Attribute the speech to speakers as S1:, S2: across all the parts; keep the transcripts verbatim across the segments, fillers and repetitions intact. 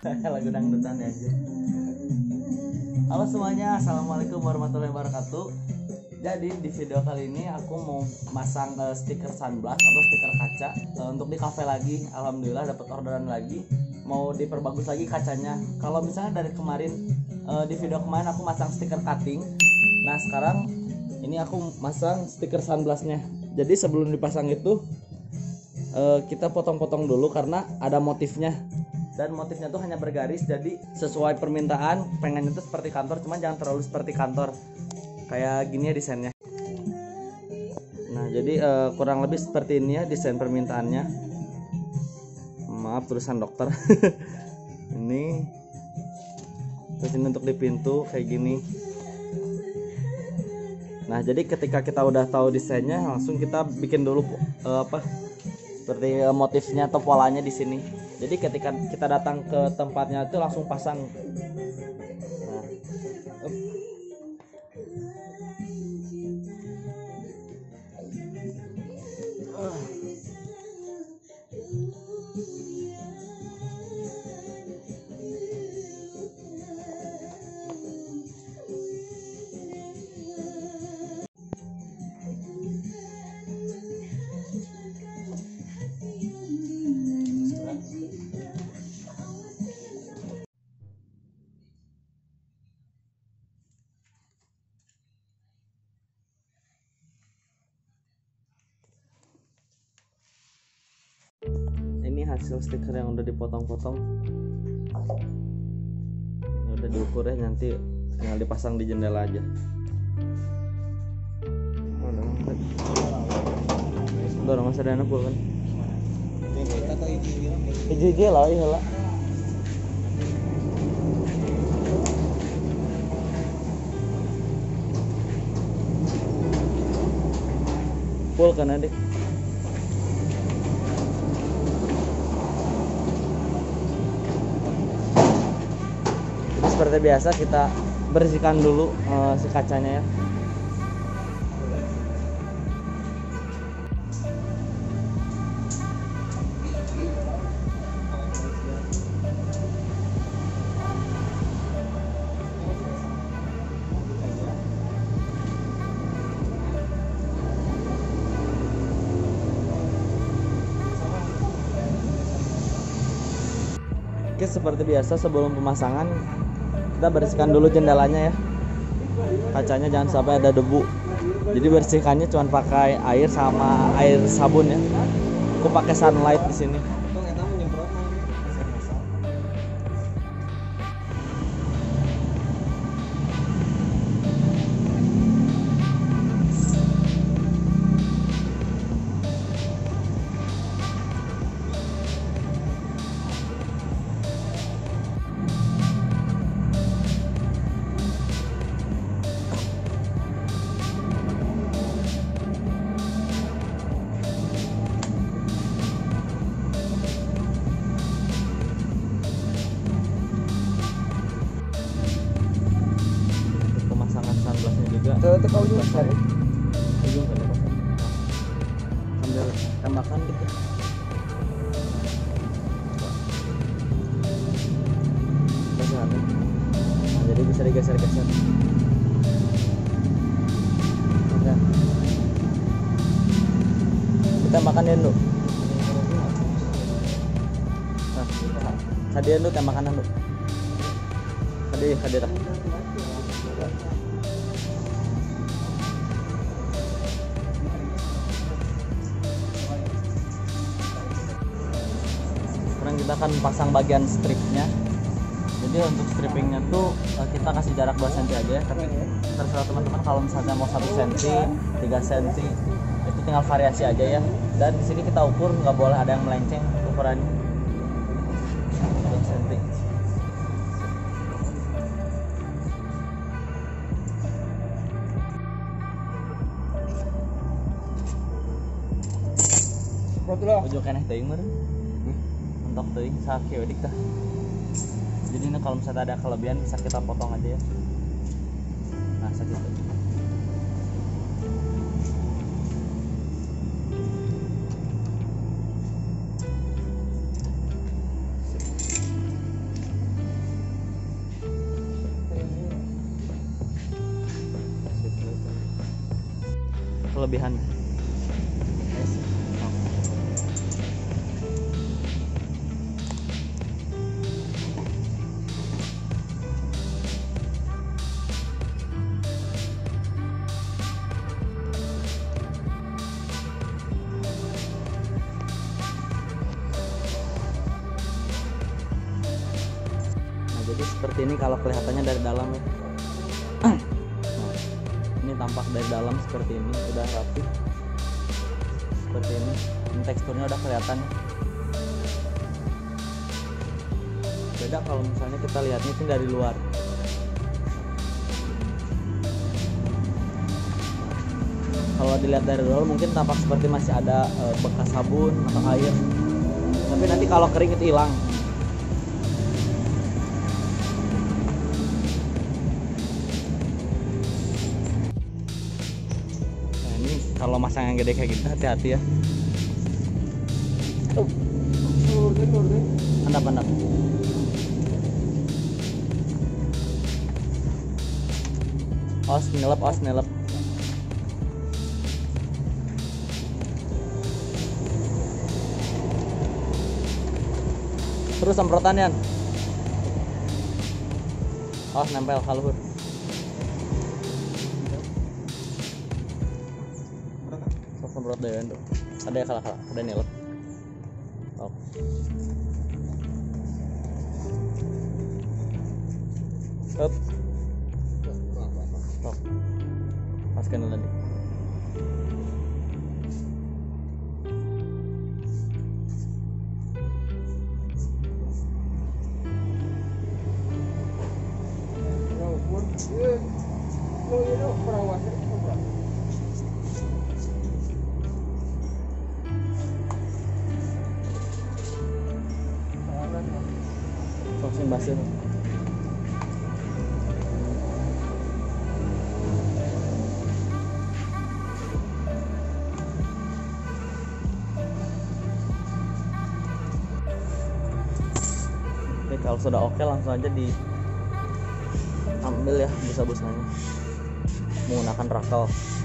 S1: Lagu dangdutan ya anjir. Halo semuanya, assalamualaikum warahmatullahi wabarakatuh. Jadi di video kali ini aku mau masang uh, stiker sunblock atau stiker kaca uh, untuk di cafe lagi. Alhamdulillah dapat orderan lagi. Mau diperbagus lagi kacanya. Kalau misalnya dari kemarin uh, di video kemarin aku masang stiker cutting. Nah sekarang ini aku masang stiker sunblocknya. Jadi sebelum dipasang itu uh, kita potong-potong dulu karena ada motifnya. Dan motifnya tuh hanya bergaris, jadi sesuai permintaan pengennya tuh seperti kantor, cuman jangan terlalu seperti kantor kayak gini ya desainnya. Nah jadi uh, kurang lebih seperti ini ya desain permintaannya. Maaf tulisan dokter. Ini terus ini untuk di pintu kayak gini. Nah jadi ketika kita udah tahu desainnya langsung kita bikin dulu uh, apa seperti uh, motifnya atau polanya di sini. Jadi ketika kita datang ke tempatnya itu langsung pasang. Nah, uh. Ini hasil stiker yang udah dipotong-potong, udah diukur ya, nanti tinggal dipasang di jendela aja. Udah masa dana pul kan hiji-hiji lah iya lah. Pul kan adik. Seperti biasa kita bersihkan dulu uh, si kacanya ya. Oke, seperti biasa sebelum pemasangan kita bersihkan dulu jendelanya ya, kacanya jangan sampai ada debu. Jadi bersihkannya cuma pakai air sama air sabun ya. Aku pakai sunlight di sini.
S2: Itu kau juga cari
S1: ujung kali Pak. Sambil tambahkan gitu. Geser. Nah, jadi bisa digeser-geser. Oke. Kita makan dulu. Nah, hadiah dulu tembakan dulu. Hadiah, hadiah. Kita akan pasang bagian stripnya. Jadi untuk strippingnya tuh kita kasih jarak dua sentimeter aja, tapi terserah teman-teman kalau misalnya mau satu sentimeter, tiga sentimeter itu tinggal variasi aja ya. Dan di sini kita ukur nggak boleh ada yang melenceng ukurannya. dua sentimeter. Ujung keneh teuing meureun. Mentok teuing sakit wedik tah. Jadi ini kalau misalnya ada kelebihan bisa kita potong aja ya. Nah, segitu. kelebihan.
S2: Jadi seperti ini kalau kelihatannya dari dalam ya. Nah, ini tampak dari dalam seperti ini, udah rapi seperti ini. Ini teksturnya udah kelihatan. Beda kalau misalnya kita lihatnya itu dari luar. Kalau dilihat dari luar mungkin tampak seperti masih ada e, bekas sabun atau air, tapi nanti kalau kering itu hilang. Kalau masang yang gede kayak gitu hati-hati ya. Oh. Handap handap. Os ngelep, os ngelep. Terus semprotan Yan. Os nempel kaluhur. Semprot deh itu. Ada ya kalah-kalah, ada nilep. Oh. Up. Oh. Masukkan dulu tadi. Langsung basah. Oke, kalau sudah oke langsung aja diambil ya busa-busanya menggunakan rakel.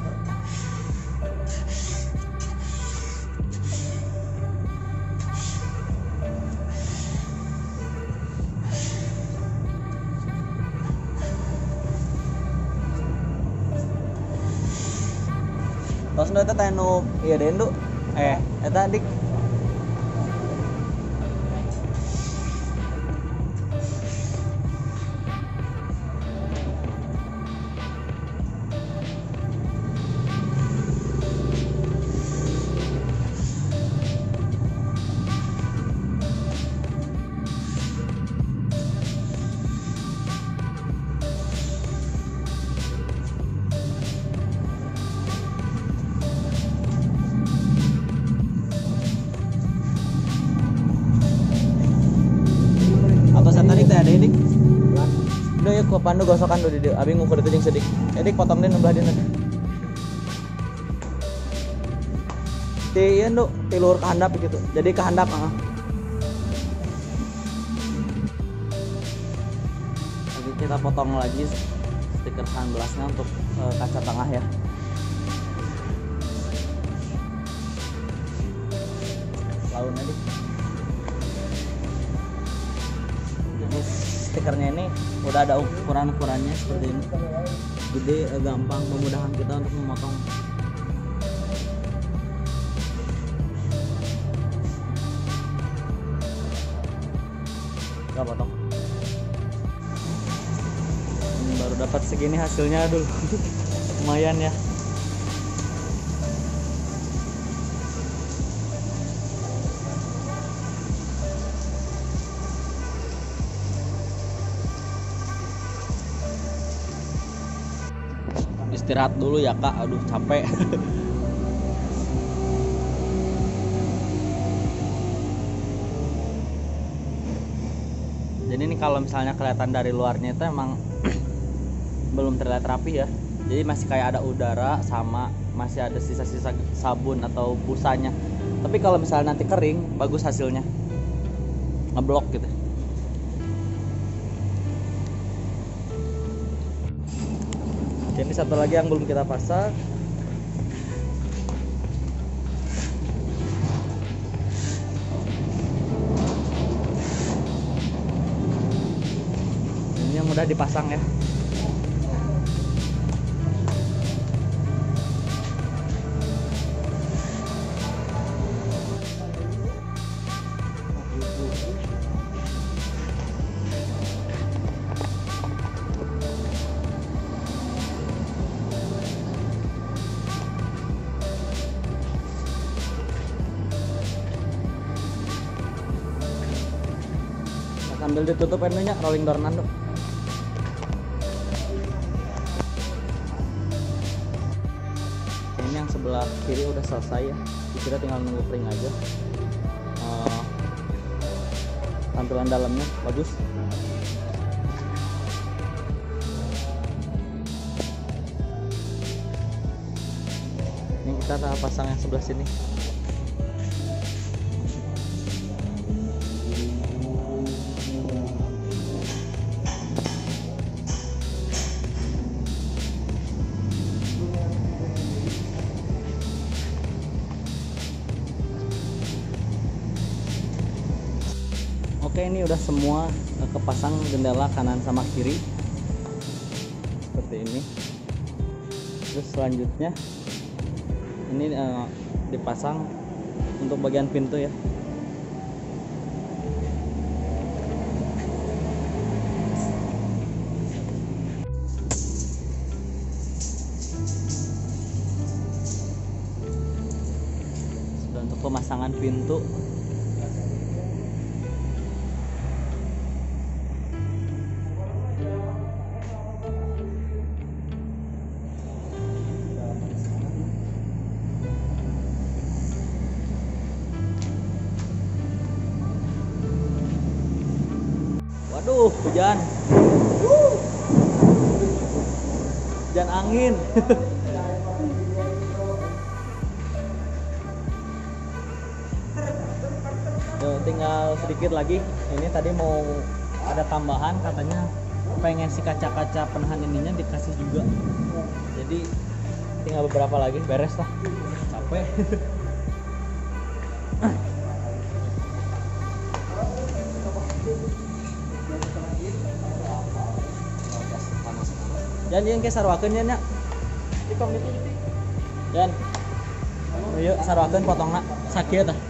S2: Tos nu eta teh nu ieu deui ndu. Eh, eta dik. Ada ini. Udah ya ku pandu gosokan dulu di abi ngukur itu jeung sedik. Edik potong deui belah dina. Ti ieu ndu, ti luhur ka handap gitu. Jadi ka handap heeh. Nanti kita potong lagi stiker sunblock-nya untuk e, kaca tengah ya. Laun adik. Stikernya ini udah ada ukuran-ukurannya seperti ini, jadi eh, gampang memudahkan kita untuk memotong. Gak potong. Ini baru dapat segini hasilnya dulu. Lumayan ya. Istirahat dulu ya kak, aduh capek. Jadi ini kalau misalnya kelihatan dari luarnya itu emang belum terlihat rapi ya. Jadi masih kayak ada udara sama masih ada sisa-sisa sabun atau busanya. Tapi kalau misalnya nanti kering, bagus hasilnya, ngeblok gitu. Ini satu lagi yang belum kita pasang. udah dipasang ya. Sambil ditutup ininya rolling door nando. Ini yang sebelah kiri udah selesai ya, kita tinggal nunggu kering aja. Uh, tampilan dalamnya bagus. Ini kita pasang yang sebelah sini. Oke, ini udah semua eh, kepasang jendela kanan sama kiri seperti ini. Terus selanjutnya ini eh, dipasang untuk bagian pintu ya. Sudah untuk pemasangan pintu. Waduh, hujan. Hujan angin. Yo, tinggal sedikit lagi. Ini tadi mau ada tambahan, katanya pengen si kaca-kaca penahan ininya dikasih juga. Jadi tinggal beberapa lagi beres lah. Capek. Jan yang ke sarwakeun nya nya. Jan. Ayo sarwakeun potongna sakieu tah.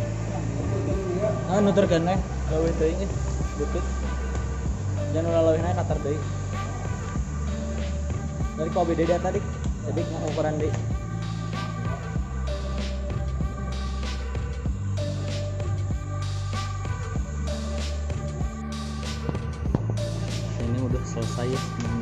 S2: Ah nuturkeun we, gawe teuing ge. Butut. Jan ulah leuwihna katar deui. Dari ko beda dia tadi. Jadi ukuran deui. Ini udah selesai ya.